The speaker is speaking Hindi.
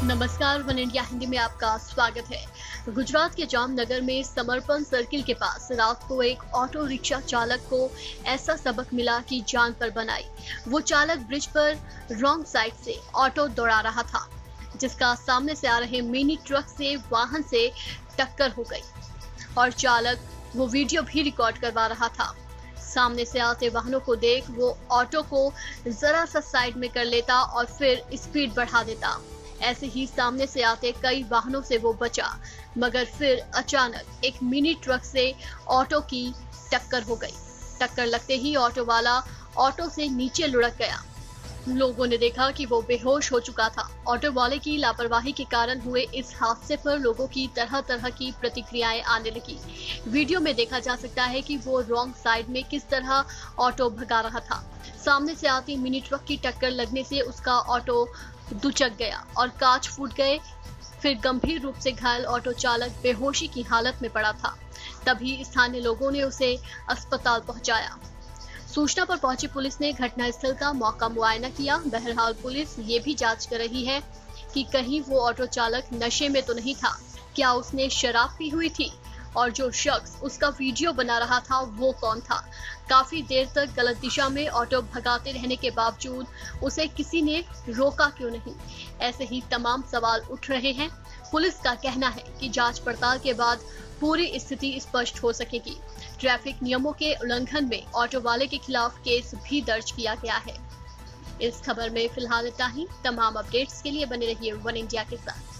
नमस्कार, वन इंडिया हिंदी में आपका स्वागत है। गुजरात के जामनगर में समर्पण सर्किल के पास रात को एक ऑटो रिक्शा चालक को ऐसा सबक मिला कि जान पर बन आई। वो चालक ब्रिज पर रॉन्ग साइड से ऑटो दौड़ा रहा था, जिसका सामने से आ रहे मिनी ट्रक से वाहन से टक्कर हो गई और चालक वो वीडियो भी रिकॉर्ड करवा रहा था। सामने से आते वाहनों को देख वो ऑटो को जरा सा साइड में कर लेता और फिर स्पीड बढ़ा देता। ऐसे ही सामने से आते कई वाहनों से वो बचा, मगर फिर अचानक एक मिनी ट्रक से ऑटो की टक्कर हो गई। टक्कर लगते ही ऑटो वाला ऑटो से नीचे लुढ़क गया। लोगों ने देखा कि वो बेहोश हो चुका था। ऑटो वाले की लापरवाही के कारण हुए इस हादसे पर लोगों की तरह तरह की प्रतिक्रियाएं आने लगी। वीडियो में देखा जा सकता है कि वो रॉन्ग साइड में किस तरह ऑटो भगा रहा था। सामने से आती मिनी ट्रक की टक्कर लगने से उसका ऑटो दुचक गया और कांच फूट गए। फिर गंभीर रूप से घायल ऑटो चालक बेहोशी की हालत में पड़ा था। तभी स्थानीय लोगों ने उसे अस्पताल पहुंचाया। सूचना पर पहुंची पुलिस ने घटनास्थल का मौका मुआयना किया। बहरहाल पुलिस ये भी जांच कर रही है कि कहीं वो ऑटो चालक नशे में तो नहीं था, क्या उसने शराब पी हुई थी, और जो शख्स उसका वीडियो बना रहा था वो कौन था। काफी देर तक गलत दिशा में ऑटो भगाते रहने के बावजूद उसे किसी ने रोका क्यों नहीं, ऐसे ही तमाम सवाल उठ रहे हैं। पुलिस का कहना है कि जांच पड़ताल के बाद पूरी स्थिति स्पष्ट हो सकेगी। ट्रैफिक नियमों के उल्लंघन में ऑटो वाले के खिलाफ केस भी दर्ज किया गया है। इस खबर में फिलहाल इतना ही। तमाम अपडेट्स के लिए बने रहिए वन इंडिया के साथ।